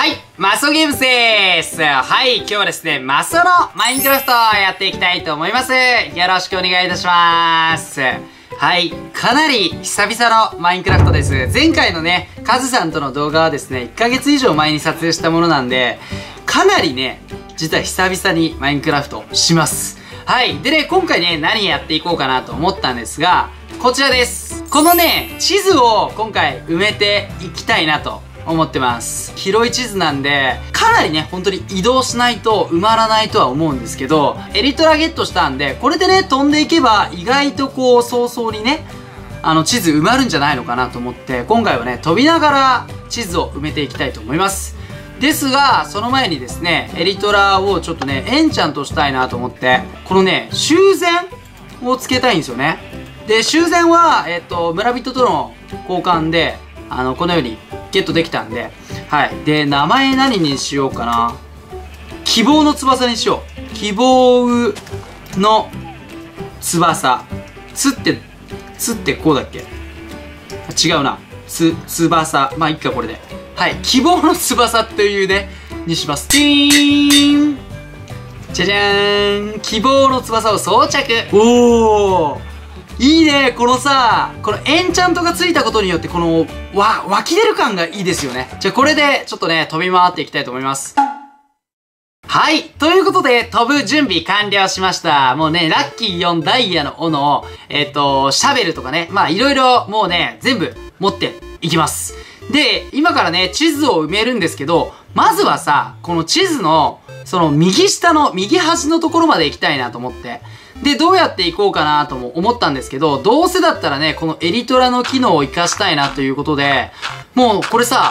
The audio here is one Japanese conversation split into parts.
はい、マソゲームズです。はい、今日はですね、マソのマインクラフトをやっていきたいと思います。よろしくお願いいたします。はい、かなり久々のマインクラフトです。前回のね、カズさんとの動画はですね、1ヶ月以上前に撮影したものなんで、かなりね、実は久々にマインクラフトします。はい、でね、今回ね、何やっていこうかなと思ったんですが、こちらです。このね、地図を今回埋めていきたいなと思ってます。広い地図なんで、かなりね、本当に移動しないと埋まらないとは思うんですけど、エリトラゲットしたんで、これでね、飛んでいけば意外とこう、早々にね、地図埋まるんじゃないのかなと思って、今回はね、飛びながら地図を埋めていきたいと思います。ですが、その前にですね、エリトラをちょっとね、エンチャントしたいなと思って、このね、修繕をつけたいんですよね。で、修繕は、村人との交換で、このようにゲットできたんで、はい。で、名前何にしようかな。希望の翼にしよう。希望の翼。つってこうだっけ？違うな。翼。まあ、いっか、これで。はい。希望の翼っていうね、にします。チーン！じゃじゃーん！希望の翼を装着！おー！いいね、このさ、このエンチャントがついたことによって、この、湧き出る感がいいですよね。じゃあこれで、ちょっとね、飛び回っていきたいと思います。はい。ということで、飛ぶ準備完了しました。もうね、ラッキー4ダイヤの斧、シャベルとかね、まあいろいろもうね、全部持っていきます。で、今からね、地図を埋めるんですけど、まずはさ、この地図の、その右下の、右端のところまで行きたいなと思って。で、どうやっていこうかなとも思ったんですけど、どうせだったらね、このエリトラの機能を活かしたいなということで、もうこれさ、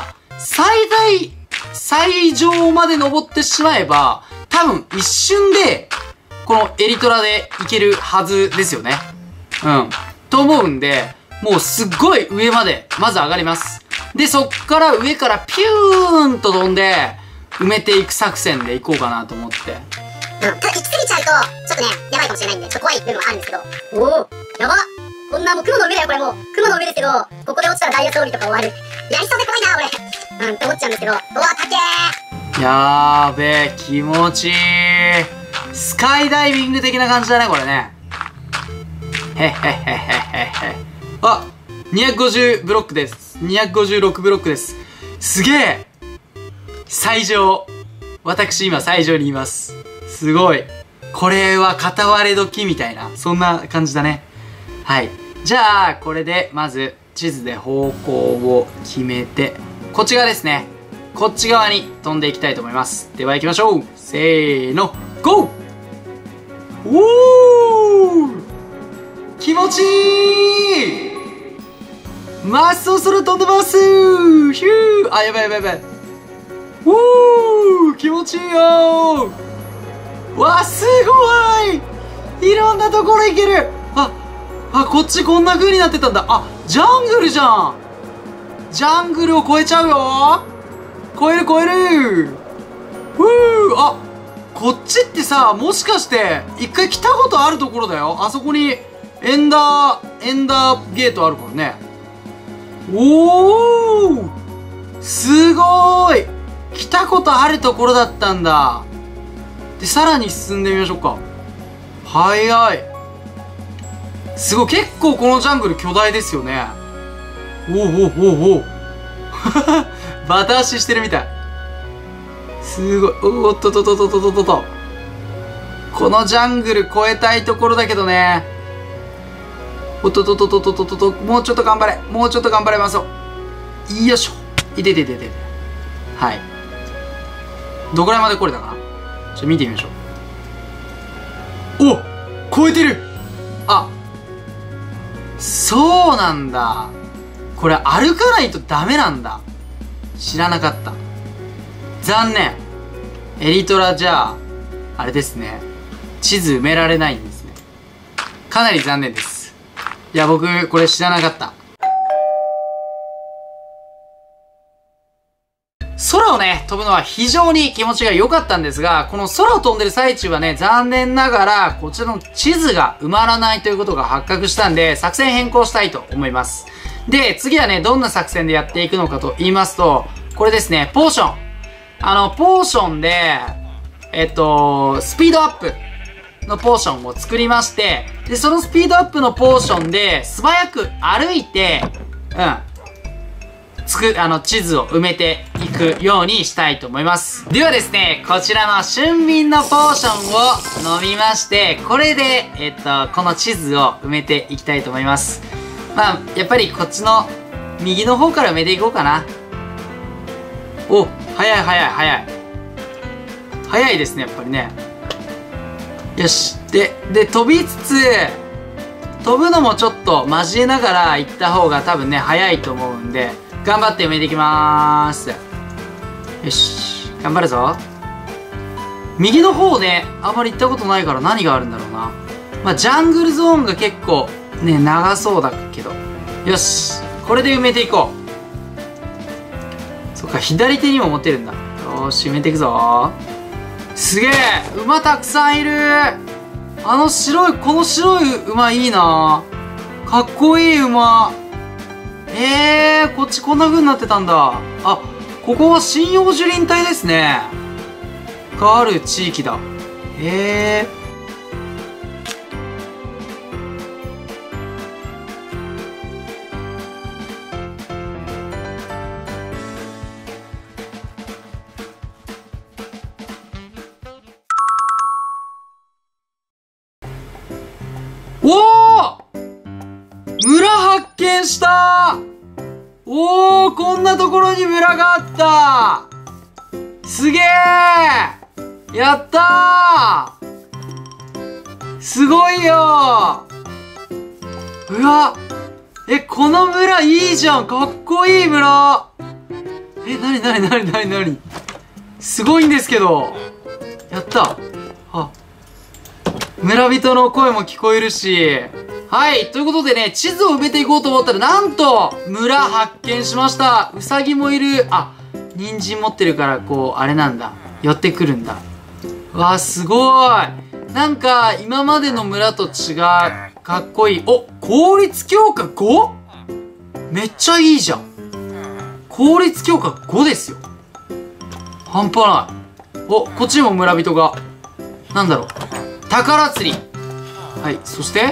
最上まで登ってしまえば、多分一瞬で、このエリトラでいけるはずですよね。うん。と思うんで、もうすっごい上まで、まず上がります。で、そっから上からピューンと飛んで、埋めていく作戦でいこうかなと思って。 ただ行き過ぎちゃうと、ちょっとね、やばいかもしれないんで、ちょっと怖い部分はあるんですけど。おお、やばっ。こんなもう雲の上だよ、これもう。雲の上ですけど、ここで落ちたらダイヤ装備とか終わる。やりそうで怖いな、俺。って思っちゃうんですけど。うわ、高えー。 やーべえ、気持ちいい。スカイダイビング的な感じだね、これね。へっへっへっへっへっへ。あ、250ブロックです。256ブロックです。すげえ。最上。私今最上にいます。すごい。これは片割れ時みたいな、そんな感じだね。はい。じゃあ、これで、まず、地図で方向を決めて、こっち側ですね。こっち側に飛んでいきたいと思います。では行きましょう。せーの、ゴー！おー！気持ちいい！まっそろ飛んでますー！ヒュー！あ、やばいやばいやばい。おー！気持ちいいよー！わ、すごい！いろんなところ行ける！こっちこんな風になってたんだ。あ、ジャングルじゃん！ジャングルを越えちゃうよ！越える！こっちってさ、もしかして、一回来たことあるところだよ。あそこに、エンダーゲートあるからね。おー！すごーい！来たことあるところだったんだ。で、さらに進んでみましょうか。早い。すごい、結構このジャングル巨大ですよね。おバタ足してるみたい。すごい。おっと。このジャングル越えたいところだけどね。もうちょっと頑張れ。もうちょっと頑張れますよ。よいしょ。いて。はい。どこらまで来れたかな？ちょっと見てみましょう。お！超えてる！あ、そうなんだ。これ歩かないとダメなんだ。知らなかった。残念。エリトラじゃあれですね。地図埋められないんですね。かなり残念です。いや、僕、これ知らなかった。空をね、飛ぶのは非常に気持ちが良かったんですが、この空を飛んでる最中はね、残念ながら、こちらの地図が埋まらないということが発覚したんで、作戦変更したいと思います。で、次はね、どんな作戦でやっていくのかと言いますと、これですね、ポーション。 ポーションで、スピードアップのポーションを作りまして、で、そのスピードアップのポーションで素早く歩いて、地図を埋めていくようにしたいと思います。ではですね、こちらの俊敏のポーションを飲みまして、これで、この地図を埋めていきたいと思います。まあ、やっぱりこっちの右の方から埋めていこうかな。お、早い早い早い。早いですね、やっぱりね。よし。で、飛びつつ、飛ぶのもちょっと交えながら行った方が多分ね、早いと思うんで、頑張って埋めていきまーす。よし。頑張るぞ。右の方ね、あんまり行ったことないから何があるんだろうな。まあ、ジャングルゾーンが結構ね、長そうだけど。よし。これで埋めていこう。そっか、左手にも持ってるんだ。よーし、埋めていくぞ。すげえ、馬たくさんいる。この白い馬いいな。かっこいい馬。こっちこんな風になってたんだ。あ、ここは針葉樹林帯ですね。がある地域だ。おー！村発見した！おー、こんなところに村があった！すげー！やったー！すごいよー！うわ！この村いいじゃん！かっこいい村！なにすごいんですけど！やった！あ、村人の声も聞こえるし、はい、ということでね、地図を埋めていこうと思ったら、なんと、村発見しました。ウサギもいる。あ、人参持ってるから、こう、あれなんだ。寄ってくるんだ。わあ、すごい。なんか、今までの村と違う。かっこいい。お、効率強化 5？ めっちゃいいじゃん。効率強化5ですよ。半端ない。お、こっちにも村人が。なんだろう。宝釣り。はい、そして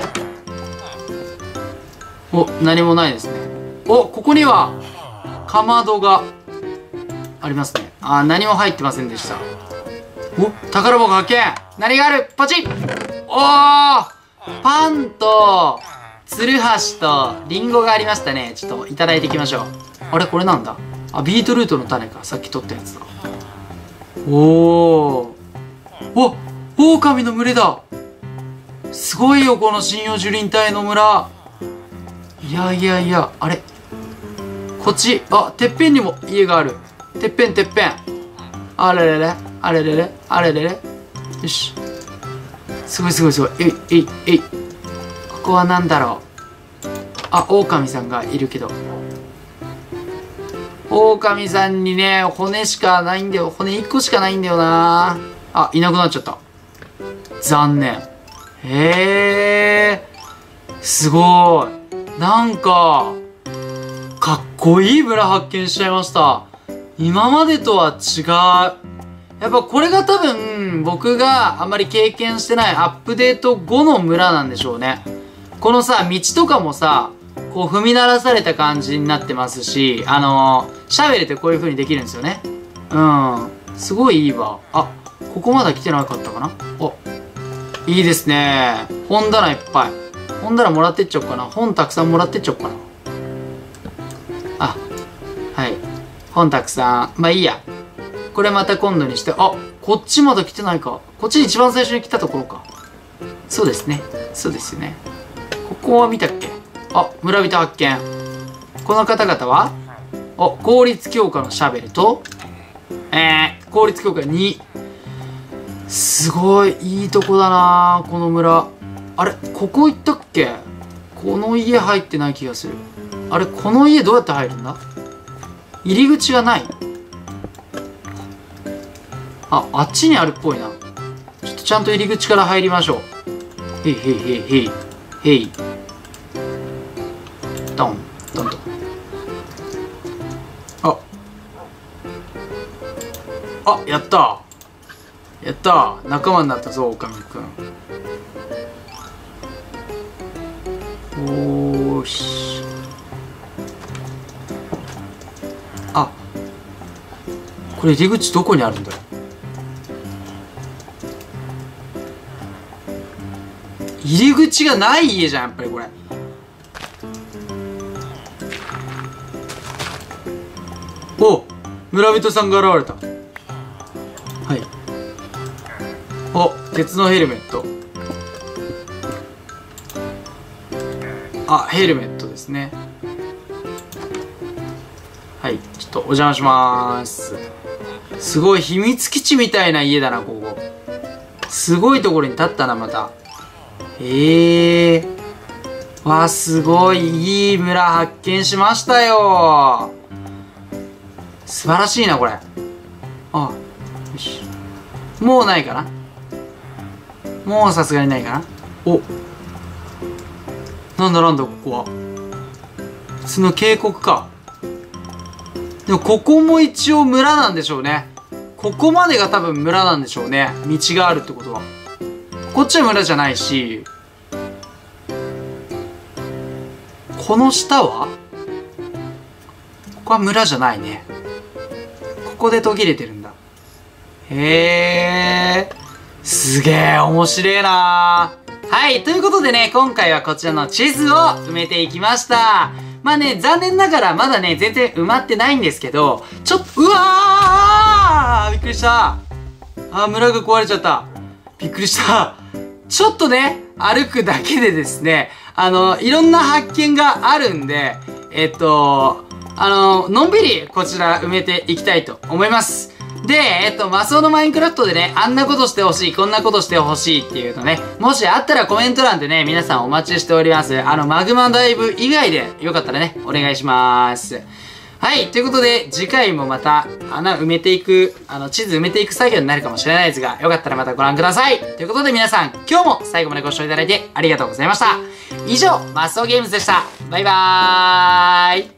お、何もないですね。お、ここにはかまどがありますね。あ、何も入ってませんでした。お、宝箱発見。何がある？ポチッ。おー、パンとツルハシとリンゴがありましたね。ちょっといただいていきましょう。あれ、これなんだ？あ、ビートルートの種か。さっき取ったやつだ。おー、お、狼の群れだ。すごいよ、この針葉樹林帯の村。いや、あれこっち、あ、てっぺんにも家がある。てっぺん。あれれれ。よし。すごい。えい。ここはなんだろう。あ、狼さんがいるけど。狼さんにね、骨しかないんだよ。骨1個しかないんだよな。あ、いなくなっちゃった。残念。すごい。なんか、かっこいい村発見しちゃいました。今までとは違う。やっぱこれが多分、僕があんまり経験してないアップデート後の村なんでしょうね。このさ、道とかもさ、こう踏み鳴らされた感じになってますし、シャベルってこういう風にできるんですよね。すごいいいわ。あ、ここまだ来てなかったかな？お、いいですね。本棚いっぱい。本棚もらってっちゃおうかな。本たくさんもらってっちゃおうかな。あ、はい。本たくさん。まあいいや。これまた今度にして。あ、こっちまだ来てないか。こっちに一番最初に来たところか。そうですね。そうですよね。ここは見たっけ？あ、村人発見。この方々は効率強化のシャベルと、効率強化2。すごい、いいとこだなこの村。あれ、ここ行ったっけ？この家入ってない気がする。あれ、この家どうやって入るんだ？入り口がない。あ、あっちにあるっぽいな。ちょっとちゃんと入り口から入りましょう。へい。ドン。あ、 あ、やったやった仲間になったぞ、オカミくん。おーし。あ、これ入り口どこにあるんだろう。入り口がない家じゃん、やっぱりこれ。お、村人さんが現れた。はい。お、鉄のヘルメット。あ、ヘルメットですね。はい、ちょっとお邪魔しまーす。すごい秘密基地みたいな家だな、ここ。すごいところに建ったな、また。わあ、すごいいい村発見しましたよ。素晴らしいな、これ。あ、よし。もうないかな。もうさすがにないかな。お、なんだなんだ、ここは。普通の渓谷か。でもここも一応村なんでしょうね。ここまでが多分村なんでしょうね。道があるってことは。こっちは村じゃないし、この下は、ここは村じゃないね。ここで途切れてるんだ。へー、すげえ面白えなー。はい、ということでね、今回はこちらの地図を埋めていきました。まあね、残念ながらまだね、全然埋まってないんですけど、ちょっと、うわー、びっくりした。あー、村が壊れちゃった。びっくりした。ちょっとね、歩くだけでですね、いろんな発見があるんで、のんびりこちら埋めていきたいと思います。で、マスオのマインクラフトでね、あんなことしてほしい、こんなことしてほしいっていうのね、もしあったらコメント欄でね、皆さんお待ちしております。マグマダイブ以外でよかったらね、お願いします。はい、ということで、次回もまた穴埋めていく、地図埋めていく作業になるかもしれないですが、よかったらまたご覧ください。ということで皆さん、今日も最後までご視聴いただいてありがとうございました。以上、マスオゲームズでした。バイバーイ。